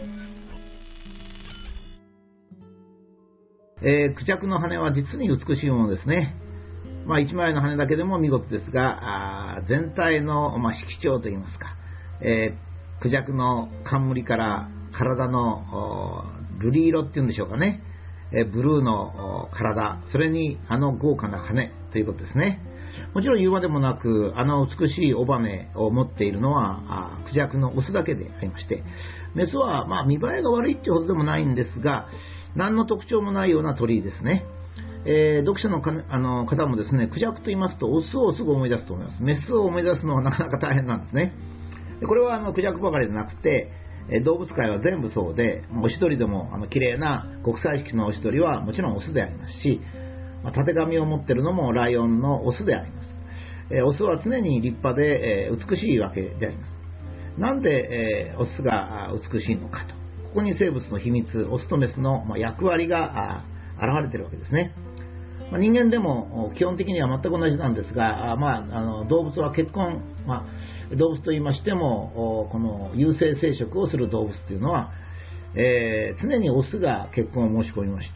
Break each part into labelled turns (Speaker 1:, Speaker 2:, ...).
Speaker 1: クジャクの羽は実に美しいものですね。一枚の羽だけでも見事ですが、全体の、色調といいますか、クジャクの冠から体の瑠璃色っていうんでしょうかね、ブルーの体、それに豪華な羽ということですね。もちろん言うまでもなく、美しい尾羽を持っているのはクジャクのオスだけでありまして、メスは見栄えが悪いってほどでもないんですが、何の特徴もないような鳥ですね。読者の方もですね、クジャクと言いますとオスをすぐ思い出すと思います。メスを思い出すのはなかなか大変なんですね。これはクジャクばかりでなくて、動物界は全部そうで、オシドリでも綺麗な国際色のオシドリはもちろんオスでありますし、たてがみを持っているのもライオンのオスであります。オスは常に立派で、美しいわけであります。なんで、オスが美しいのかと。ここに生物の秘密、オスとメスの役割が現れているわけですね。人間でも基本的には全く同じなんですが、動物は結婚、動物といいましてもこの有性生殖をする動物というのは、常にオスが結婚を申し込みまして、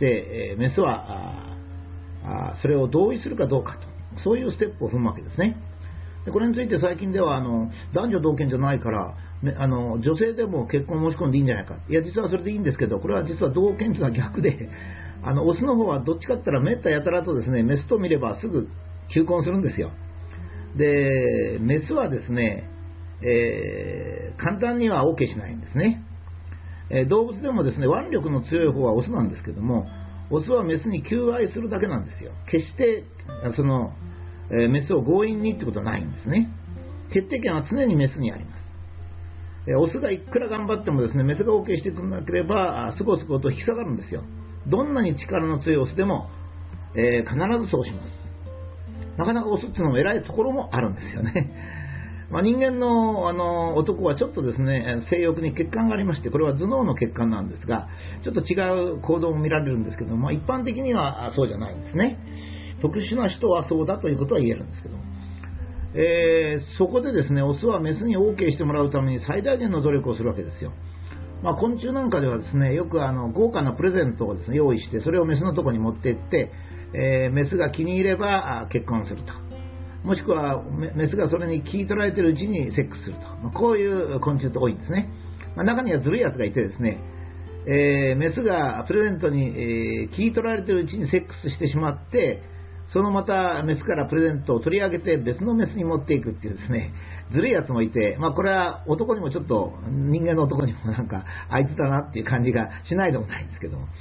Speaker 1: メスはそれを同意するかどうかと、そういうステップを踏むわけですね。でこれについて最近では男女同権じゃないから女性でも結婚を申し込んでいいんじゃないか、いや実はそれでいいんですけど、これは実は同権というのは逆で、オスの方はどっちかって言ったらめったやたらとですね、メスと見ればすぐ求婚するんですよ。でメスはですね、簡単には OK しないんですね。動物でもですね、腕力の強い方はオスなんですけども、オスはメスに求愛するだけなんですよ。決してメスを強引にってことはないんですね。決定権は常にメスにあります。オスがいくら頑張ってもですね、メスが OK してくれなければすごすごと引き下がるんですよ。どんなに力の強いオスでも、必ずそうします。なかなかオスっていうのも偉いところもあるんですよね。人間の男はちょっとですね、性欲に欠陥がありまして、これは頭脳の欠陥なんですが、ちょっと違う行動も見られるんですけども、一般的にはそうじゃないんですね。特殊な人はそうだということは言えるんですけども、そこでですね、オスはメスに OK してもらうために最大限の努力をするわけですよ。昆虫なんかではですね、よく豪華なプレゼントをですね、用意して、それをメスのところに持っていって、メスが気に入れば結婚すると、もしくはメスがそれに聞い取られているうちにセックスすると、こういう昆虫って多いんですね。中にはずるいやつがいてですね、メスがプレゼントに、聞い取られているうちにセックスしてしまって、そのまたメスからプレゼントを取り上げて別のメスに持っていくっていうですね、ずるいやつもいて、これは男にもちょっと、人間の男にもなんかあいつだなっていう感じがしないでもないんですけども、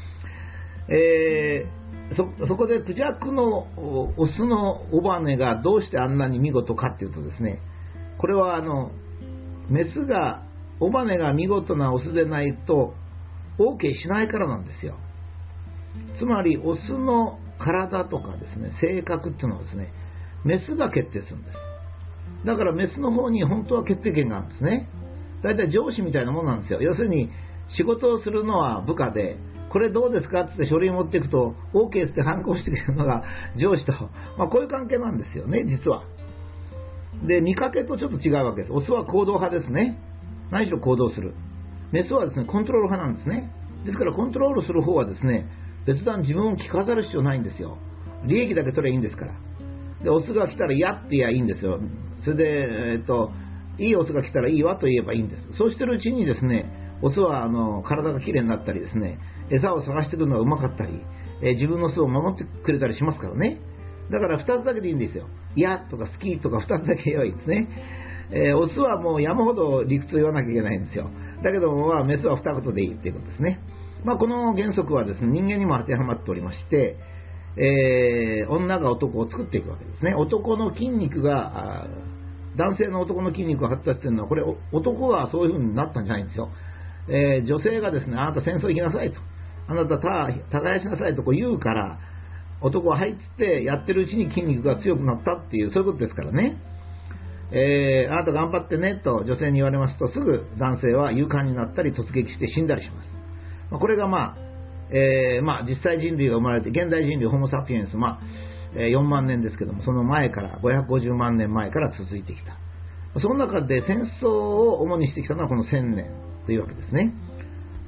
Speaker 1: そこでクジャクのオスの尾羽がどうしてあんなに見事かっていうとですね、これはメスが尾羽が見事なオスでないと OK しないからなんですよ。つまりオスの体とかですね、性格っていうのはですね、メスが決定するんです。だからメスの方に本当は決定権があるんですね。だいたい上司みたいなもんなんですよ。要するに仕事をするのは部下で、これどうですかって書類を持っていくと OK って反抗してくれるのが上司と、こういう関係なんですよね、実は。で、見かけとちょっと違うわけです。オスは行動派ですね。何しろ行動する。メスはですね、コントロール派なんですね。ですからコントロールする方はですね、別段自分を着飾る必要ないんですよ。利益だけ取ればいいんですから。で、オスが来たら嫌って言えばいいんですよ。それで、いいオスが来たらいいわと言えばいいんです。そうしてるうちにですね、オスは体がきれいになったりですね、餌を探してくるのがうまかったり、自分の巣を守ってくれたりしますからね。だから2つだけでいいんですよ。嫌とか好きとか2つだけ言えばいいんですね。オスはもう山ほど理屈を言わなきゃいけないんですよ。だけども、メスは2言でいいっていうことですね。この原則はですね、人間にも当てはまっておりまして、女が男を作っていくわけですね。男の筋肉が、男性の男の筋肉が発達しているのは、これ男がそういう風になったんじゃないんですよ。女性がですね、あなた戦争行きなさいと、あなた耕しなさいとこう言うから、男ははいっつってやってるうちに筋肉が強くなったっていう、そういうことですからね。あなた頑張ってねと女性に言われますと、すぐ男性は勇敢になったり突撃して死んだりします。これが実際人類が生まれて、現代人類ホモ・サピエンス、4万年ですけども、その前から550万年前から続いてきた。その中で戦争を主にしてきたのはこの1000年というわけですね。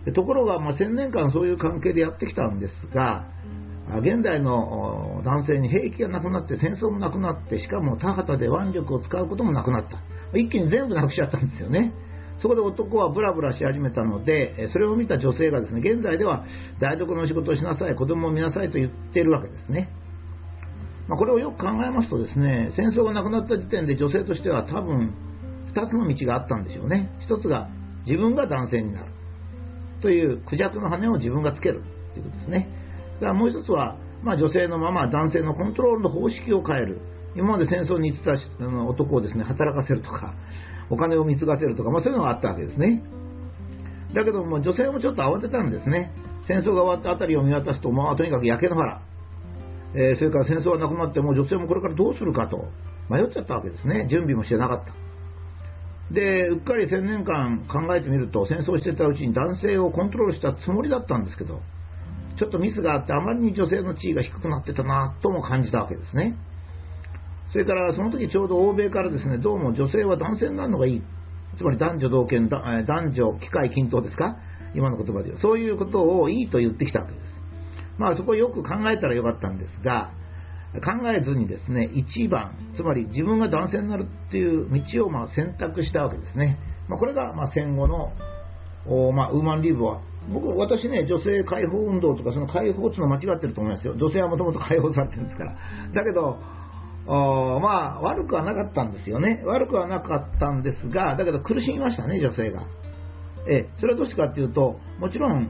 Speaker 1: ところが、1000年間そういう関係でやってきたんですが、現代の男性に兵役がなくなって戦争もなくなって、しかも田畑で腕力を使うこともなくなった。一気に全部なくしちゃったんですよね。そこで男はブラブラし始めたので、それを見た女性がですね、現在では台所の仕事をしなさい、子供を見なさいと言っているわけですね。これをよく考えますとですね、戦争がなくなった時点で女性としては多分2つの道があったんでしょうね。一つが自分が男性になるというクジャクの羽を自分がつけるということですね。だからもう一つは、女性のまま男性のコントロールの方式を変える。今まで戦争に行ってた男をですね、働かせるとか、お金を貢がせるとか、そういうのがあったわけですね。だけども女性もちょっと慌てたんですね。戦争が終わったあたりを見渡すと、とにかく焼け野原。それから戦争がなくなっても女性もこれからどうするかと迷っちゃったわけですね。準備もしてなかった。で、うっかり1000年間考えてみると、戦争してたうちに男性をコントロールしたつもりだったんですけど、ちょっとミスがあってあまりに女性の地位が低くなってたなとも感じたわけですね。それからその時ちょうど欧米からですね、どうも女性は男性になるのがいい、つまり男女同権、男女機会均等ですか、今の言葉でいうそういうことをいいと言ってきたわけです。そこをよく考えたらよかったんですが、考えずにですね、一番、つまり自分が男性になるっていう道を選択したわけですね。これが戦後のウーマンリブは、私ね、女性解放運動とかその解放っていうのは間違ってると思いますよ。女性はもともと解放されてるんですから。だけど悪くはなかったんですよね。悪くはなかったんですが、だけど苦しみましたね、女性が。それはどうしてかっていうと、もちろん、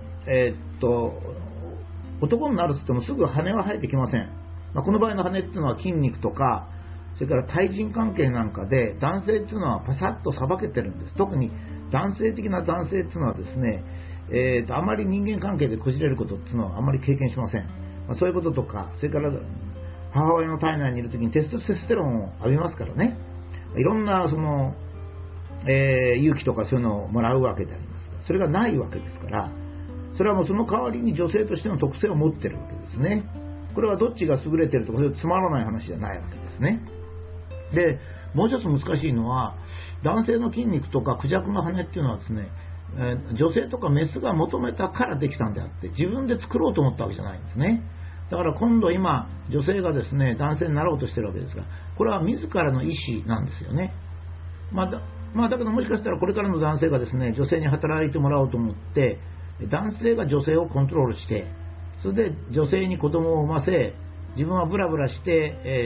Speaker 1: 男になるといってもすぐ羽は生えてきません。この場合の羽っていうのは筋肉とか、それから対人関係なんかで男性っていうのはパサッとさばけてるんです。特に男性的な男性っていうのはですね、あまり人間関係でこじれることっていうのはあまり経験しません。そういうこととか、それから母親の体内にいるときにテストステロンを浴びますからね、いろんな勇気とかそういうのをもらうわけでありますが、それがないわけですから、それはもうその代わりに女性としての特性を持っているわけですね。これはどっちが優れているとかそういうつまらない話じゃないわけですね。で、もう一つ難しいのは、男性の筋肉とかクジャクの羽っていうのはですね、女性とかメスが求めたからできたんであって、自分で作ろうと思ったわけじゃないんですね。だから今度今女性がですね、男性になろうとしているわけですが、これは自らの意思なんですよね。だけどもしかしたらこれからの男性がですね、女性に働いてもらおうと思って男性が女性をコントロールして、それで女性に子供を産ませ、自分はブラブラして、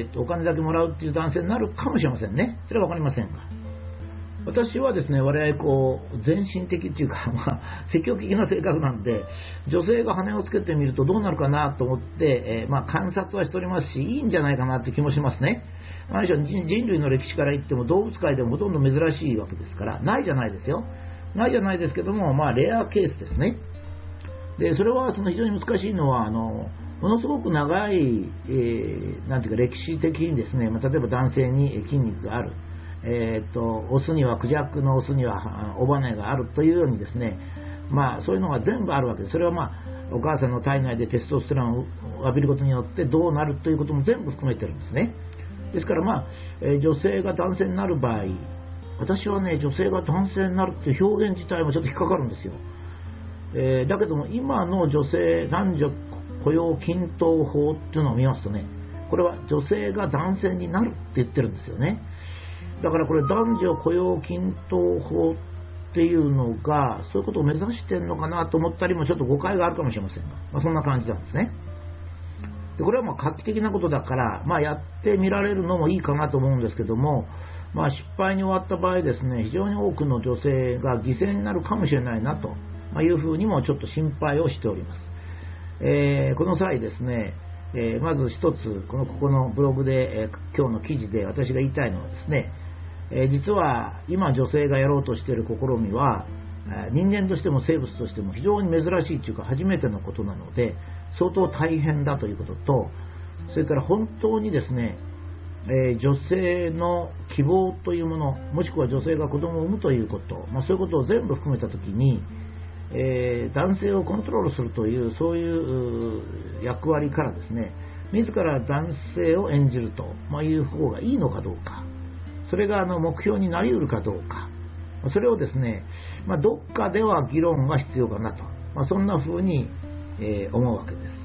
Speaker 1: お金だけもらうっていう男性になるかもしれませんね。それは分かりませんが、私はですね、我々全身的っていうか、積極的な性格なんで、女性が羽をつけてみるとどうなるかなと思って、観察はしておりますし、いいんじゃないかなって気もしますね。人類の歴史から言っても動物界でもほとんど珍しいわけですから、ないじゃないですよ。ないじゃないですけども、レアケースですね。で、それは非常に難しいのは、ものすごく長い、なんていうか歴史的にですね、例えば男性に筋肉がある。オスにはクジャクのオスには尾羽があるというようにですね、そういうのが全部あるわけです。それはお母さんの体内でテストステロンを浴びることによってどうなるということも全部含めてるんですね。ですから女性が男性になる場合、私はね、女性が男性になるっていう表現自体もちょっと引っかかるんですよ。だけども今の女性男女雇用均等法っていうのを見ますとね、これは女性が男性になるって言ってるんですよね。だからこれ男女雇用均等法っていうのがそういうことを目指してるのかなと思ったりもちょっと誤解があるかもしれませんが、そんな感じなんですね。でこれは画期的なことだから、やってみられるのもいいかなと思うんですけども、失敗に終わった場合ですね、非常に多くの女性が犠牲になるかもしれないなというふうにもちょっと心配をしております。この際ですね、まず一つここのブログで、今日の記事で私が言いたいのはですね、実は今女性がやろうとしている試みは人間としても生物としても非常に珍しいというか初めてのことなので相当大変だということと、それから本当にですね、女性の希望というもの、もしくは女性が子供を産むということ、そういうことを全部含めたときに、男性をコントロールするというそういう役割からですね、自ら男性を演じるという方がいいのかどうか、それが目標になり得るかどうか、それをですね、どっかでは議論が必要かなと。 そんな風に、思うわけです。